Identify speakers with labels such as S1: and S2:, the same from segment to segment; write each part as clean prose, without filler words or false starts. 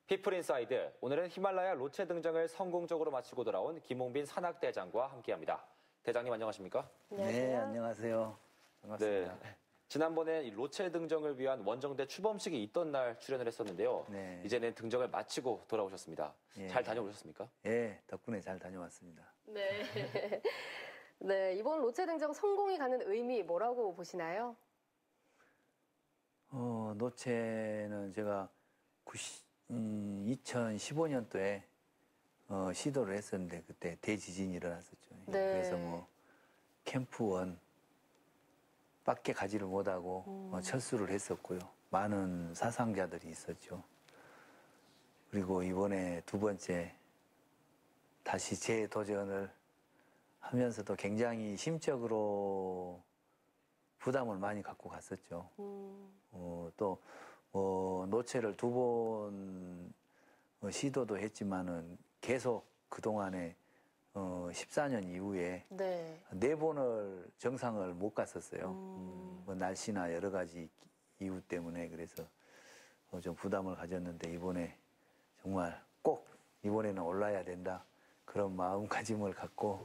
S1: 피플인사이드, 오늘은 히말라야 로체 등정을 성공적으로 마치고 돌아온 김홍빈 산악대장과 함께합니다. 대장님 안녕하십니까?
S2: 네, 안녕하세요. 반갑습니다.
S1: 네. 지난번에 로체 등정을 위한 원정대 추범식이 있던 날 출연을 했었는데요.
S2: 네.
S1: 이제는 등정을 마치고 돌아오셨습니다.
S2: 예.
S1: 잘 다녀오셨습니까?
S2: 예, 덕분에 잘 다녀왔습니다.
S3: 네. 네, 이번 로체 등정 성공이 갖는 의미 뭐라고 보시나요?
S2: 노체는 제가 2015년도에 시도를 했었는데 그때 대지진이 일어났었죠.
S3: 네.
S2: 그래서 뭐 캠프 1밖에 가지를 못하고 철수를 했었고요. 많은 사상자들이 있었죠. 그리고 이번에 두 번째 다시 재도전을 하면서도 굉장히 심적으로 부담을 많이 갖고 갔었죠. 또 노체를 두 번 시도도 했지만은 계속 그동안에 14년 이후에
S3: 네.
S2: 4번을 정상을 못 갔었어요. 뭐 날씨나 여러 가지 이유 때문에 그래서 좀 부담을 가졌는데 이번에 정말 꼭 이번에는 올라야 된다. 그런 마음가짐을 갖고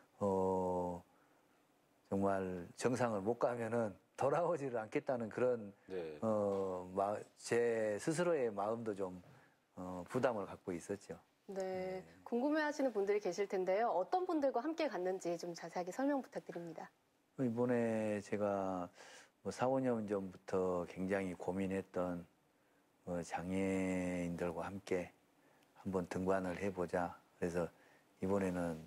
S2: 정말 정상을 못 가면은 돌아오지를 않겠다는 그런
S1: 네.
S2: 제 스스로의 마음도 좀 부담을 갖고 있었죠.
S3: 네. 궁금해하시는 분들이 계실 텐데요. 어떤 분들과 함께 갔는지 좀 자세하게 설명 부탁드립니다.
S2: 이번에 제가 4, 5년 전부터 굉장히 고민했던 장애인들과 함께 한번 등반을 해보자. 그래서 이번에는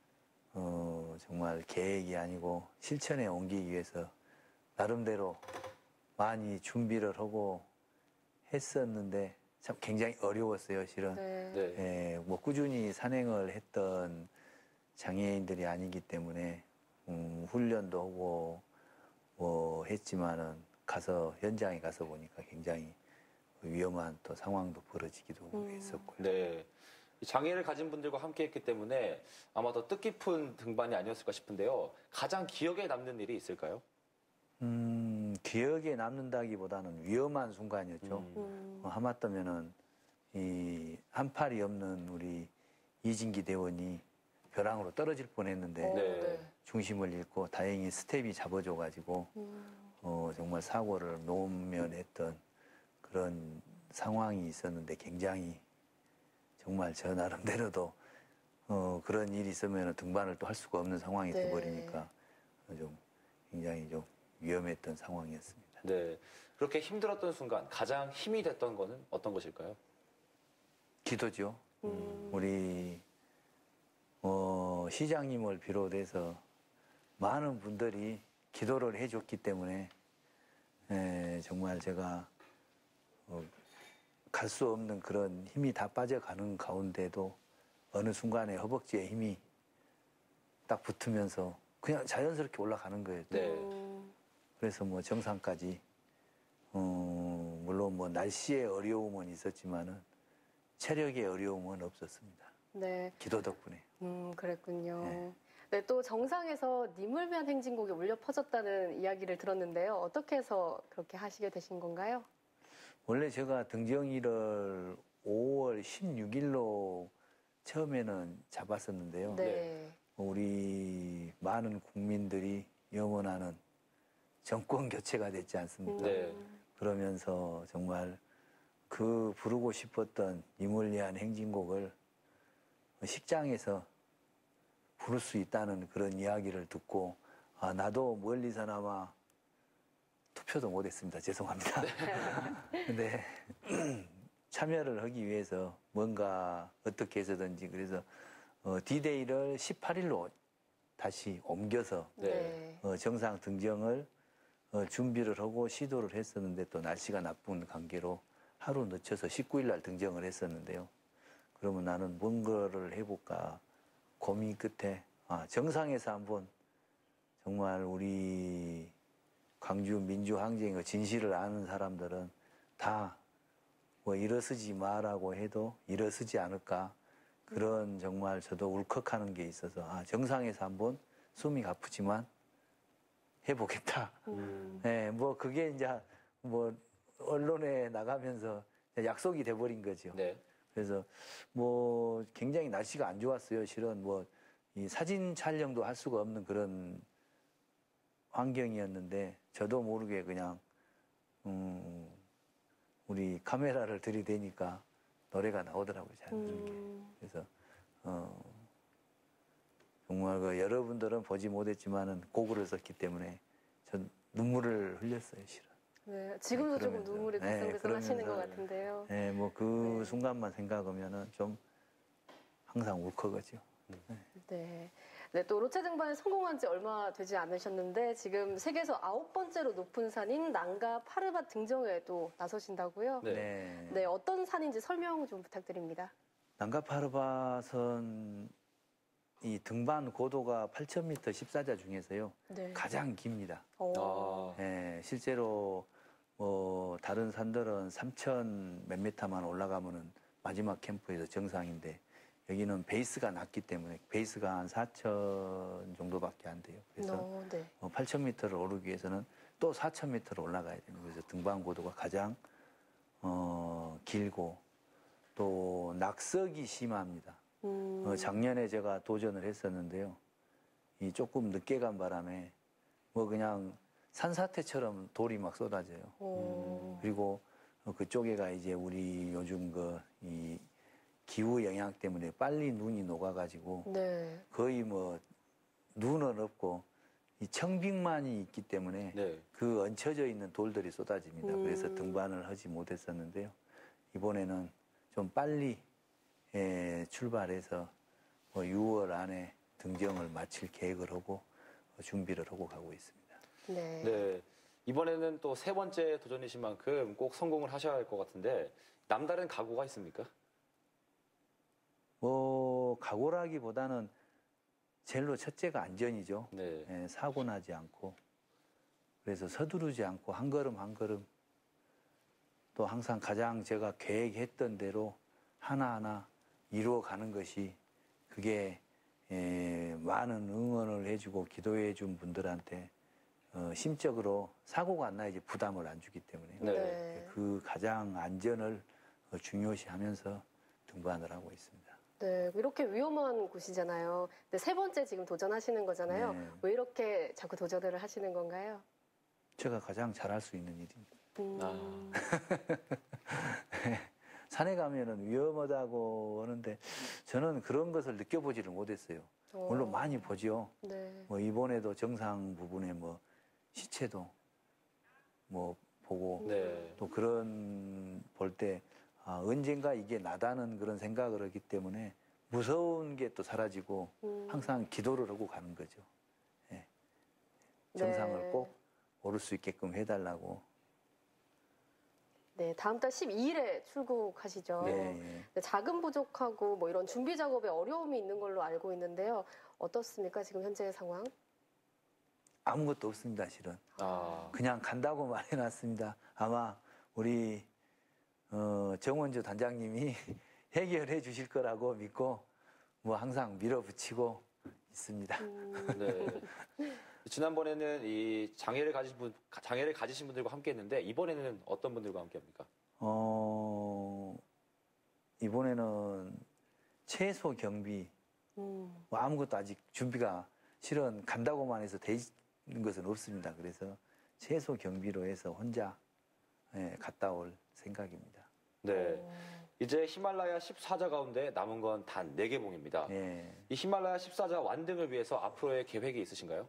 S2: 정말 계획이 아니고 실천에 옮기기 위해서 나름대로 많이 준비를 하고 했었는데 참 굉장히 어려웠어요, 실은.
S3: 네.
S1: 네.
S2: 뭐 꾸준히 산행을 했던 장애인들이 아니기 때문에 훈련도 하고 뭐 했지만은 현장에 가서 보니까 굉장히 위험한 또 상황도 벌어지기도 했었고요.
S1: 네. 장애를 가진 분들과 함께 했기 때문에 아마 더 뜻깊은 등반이 아니었을까 싶은데요. 가장 기억에 남는 일이 있을까요?
S2: 기억에 남는다기보다는 위험한 순간이었죠. 하마터면은 이 한 팔이 없는 우리 이진기 대원이 벼랑으로 떨어질 뻔했는데
S1: 네.
S2: 중심을 잃고 다행히 스텝이 잡아줘가지고 정말 사고를 노면했던 그런 상황이 있었는데 굉장히 정말 저 나름대로도 그런 일이 있으면 등반을 또 할 수가 없는 상황이
S3: 네.
S2: 돼버리니까 좀 굉장히 좀 위험했던 상황이었습니다.
S1: 네. 그렇게 힘들었던 순간 가장 힘이 됐던 거는 어떤 것일까요?
S2: 기도죠. 우리 시장님을 비롯해서 많은 분들이 기도를 해줬기 때문에 정말 제가 갈 수 없는 그런 힘이 다 빠져가는 가운데도 어느 순간에 허벅지에 힘이 딱 붙으면서 그냥 자연스럽게 올라가는 거예요.
S1: 네.
S2: 그래서 뭐 정상까지 물론 뭐 날씨의 어려움은 있었지만은 체력의 어려움은 없었습니다.
S3: 네.
S2: 기도 덕분에.
S3: 그랬군요.
S2: 네.
S3: 네, 또 정상에서 님을 위한 행진곡이 울려 퍼졌다는 이야기를 들었는데요. 어떻게 해서 그렇게 하시게 되신 건가요?
S2: 원래 제가 등정일을 5월 16일로 처음에는 잡았었는데요.
S3: 네.
S2: 우리 많은 국민들이 염원하는 정권 교체가 됐지 않습니까?
S1: 네.
S2: 그러면서 정말 그 부르고 싶었던 님을 위한 행진곡을 식장에서 부를 수 있다는 그런 이야기를 듣고 나도 멀리서나마 투표도 못했습니다. 죄송합니다. 근데 참여를 하기 위해서 뭔가 어떻게 해서든지 그래서 D-Day를 18일로 다시 옮겨서
S3: 네.
S2: 정상 등정을 준비를 하고 시도를 했었는데 또 날씨가 나쁜 관계로 하루 늦춰서 19일 날 등정을 했었는데요. 그러면 나는 뭔가를 해볼까 고민 끝에 정상에서 한번 정말 우리 광주 민주항쟁의 진실을 아는 사람들은 다 뭐 일어서지 마라고 해도 일어서지 않을까 그런 정말 저도 울컥하는 게 있어서 정상에서 한번 숨이 가쁘지만 해보겠다. 네, 뭐 그게 이제 뭐 언론에 나가면서 약속이 돼버린 거죠.
S1: 네.
S2: 그래서 뭐 굉장히 날씨가 안 좋았어요. 실은 뭐 이 사진 촬영도 할 수가 없는 그런 환경이었는데 저도 모르게 그냥 우리 카메라를 들이대니까 노래가 나오더라고요. 잘 부른 게. 그래서 정말 그 여러분들은 보지 못했지만은 곡을 썼기 때문에 전 눈물을 흘렸어요, 실은.
S3: 네, 지금도 조금
S2: 그러면서,
S3: 눈물이 글썽글썽 하시는 것
S1: 그러면서,
S3: 같은데요.
S2: 네, 뭐 그
S3: 네.
S2: 순간만 생각하면은 좀 항상 울컥하죠.
S3: 네. 네, 또 로체 등반에 성공한 지 얼마 되지 않으셨는데 지금 세계에서 9번째로 높은 산인 난가 파르바 등정회에도 나서신다고요?
S1: 네.
S2: 네.
S3: 네, 어떤 산인지 설명 좀 부탁드립니다.
S2: 난가파르바선 이 등반 고도가 8,000m 14자 중에서요
S3: 네.
S2: 가장 깁니다.
S3: 어,
S1: 아,
S2: 예, 실제로 뭐 다른 산들은 3,000 몇 미터만 올라가면은 마지막 캠프에서 정상인데 여기는 베이스가 낮기 때문에 베이스가 한 4,000 정도밖에 안 돼요. 그래서
S3: 네.
S2: 8,000m를 오르기 위해서는 또 4,000m를 올라가야 됩니다. 그래서 등반 고도가 가장 길고 또 낙석이 심합니다. 작년에 제가 도전을 했었는데요. 이 조금 늦게 간 바람에 뭐 그냥 산사태처럼 돌이 막 쏟아져요. 그리고 그쪽에가 이제 우리 요즘 이 기후 영향 때문에 빨리 눈이 녹아가지고
S3: 네.
S2: 거의 뭐 눈은 없고 이 청빙만이 있기 때문에
S1: 네.
S2: 그 얹혀져 있는 돌들이 쏟아집니다. 그래서 등반을 하지 못했었는데요. 이번에는 좀 빨리 출발해서 뭐 6월 안에 등정을 마칠 계획을 하고 준비를 하고 가고 있습니다.
S3: 네.
S1: 네. 이번에는 또 세 번째 도전이신 만큼 꼭 성공을 하셔야 할 것 같은데 남다른 각오가 있습니까?
S2: 뭐 각오라기보다는 제일로 첫째가 안전이죠.
S1: 네.
S2: 사고 나지 않고 그래서 서두르지 않고 한 걸음 한 걸음 또 항상 가장 제가 계획했던 대로 하나하나 이루어가는 것이 그게 많은 응원을 해주고 기도해준 분들한테 심적으로 사고가 안 나야지 부담을 안 주기 때문에
S1: 네.
S2: 그 가장 안전을 중요시하면서 등반을 하고 있습니다.
S3: 네, 이렇게 위험한 곳이잖아요. 근데 세 번째 지금 도전하시는 거잖아요.
S2: 네.
S3: 왜 이렇게 자꾸 도전을 하시는 건가요?
S2: 제가 가장 잘할 수 있는 일입니다.
S3: 음,
S2: 산에 가면은 위험하다고 하는데 저는 그런 것을 느껴보지를 못했어요. 물론 많이 보죠.
S3: 네.
S2: 뭐 이번에도 정상 부분에 뭐 시체도 뭐 보고
S1: 네.
S2: 또 그런 볼 때 언젠가 이게 나다는 그런 생각을 하기 때문에 무서운 게 또 사라지고 항상 기도를 하고 가는 거죠. 예. 정상을
S3: 네.
S2: 꼭 오를 수 있게끔 해달라고.
S3: 네, 다음 달 12일에 출국하시죠.
S2: 네.
S3: 네, 자금 부족하고 뭐 이런 준비 작업에 어려움이 있는 걸로 알고 있는데요. 어떻습니까? 지금 현재의 상황?
S2: 아무것도 없습니다, 실은.
S1: 아,
S2: 그냥 간다고만 해놨습니다. 아마 우리 정원주 단장님이 해결해 주실 거라고 믿고 뭐 항상 밀어붙이고 있습니다.
S1: 네. 지난번에는 이 장애를 가지신 분들과 함께 했는데 이번에는 어떤 분들과 함께 합니까?
S2: 이번에는 최소 경비 뭐 아무것도 아직 준비가 실은 간다고만 해서 돼 있는 것은 없습니다. 그래서 최소 경비로 해서 혼자 갔다 올 생각입니다.
S1: 네. 이제 히말라야 14자 가운데 남은 건 단 4개 봉입니다.
S2: 예.
S1: 이 히말라야 14자 완등을 위해서 앞으로의 계획이 있으신가요?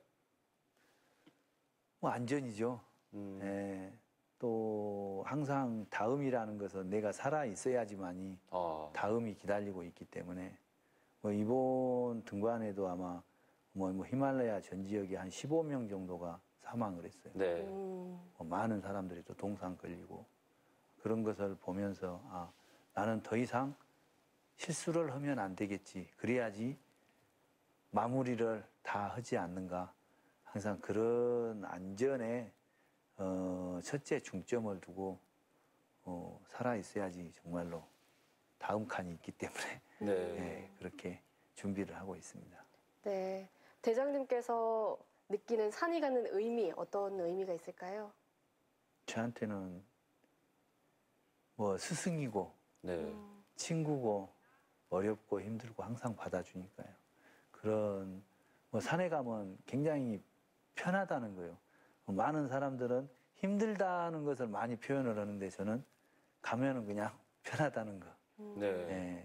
S2: 뭐 안전이죠. 예. 또 항상 다음이라는 것은 내가 살아 있어야지만이 다음이 기다리고 있기 때문에 뭐 이번 등반에도 아마 뭐 히말라야 전 지역에 한 15명 정도가 사망을 했어요.
S1: 네.
S2: 뭐 많은 사람들이 또 동상 걸리고 그런 것을 보면서 나는 더 이상 실수를 하면 안 되겠지. 그래야지 마무리를 다 하지 않는가. 항상 그런 안전에 첫째 중점을 두고 살아 있어야지 정말로 다음 칸이 있기 때문에
S1: 네.
S2: 그렇게 준비를 하고 있습니다.
S3: 네. 대장님께서 느끼는 산이 갖는 의미, 어떤 의미가 있을까요?
S2: 저한테는 뭐 스승이고
S1: 네.
S2: 친구고 어렵고 힘들고 항상 받아주니까요. 그런 뭐 산에 가면 굉장히 편하다는 거예요. 많은 사람들은 힘들다는 것을 많이 표현을 하는데 저는 가면은 그냥 편하다는 거.
S1: 네.
S2: 예.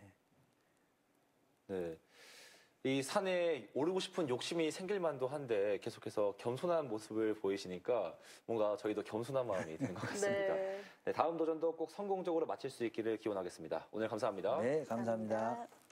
S1: 네. 이 산에 오르고 싶은 욕심이 생길 만도 한데 계속해서 겸손한 모습을 보이시니까 뭔가 저희도 겸손한 마음이 드는 것 같습니다.
S3: 네.
S1: 네, 다음 도전도 꼭 성공적으로 마칠 수 있기를 기원하겠습니다. 오늘 감사합니다.
S2: 네, 감사합니다.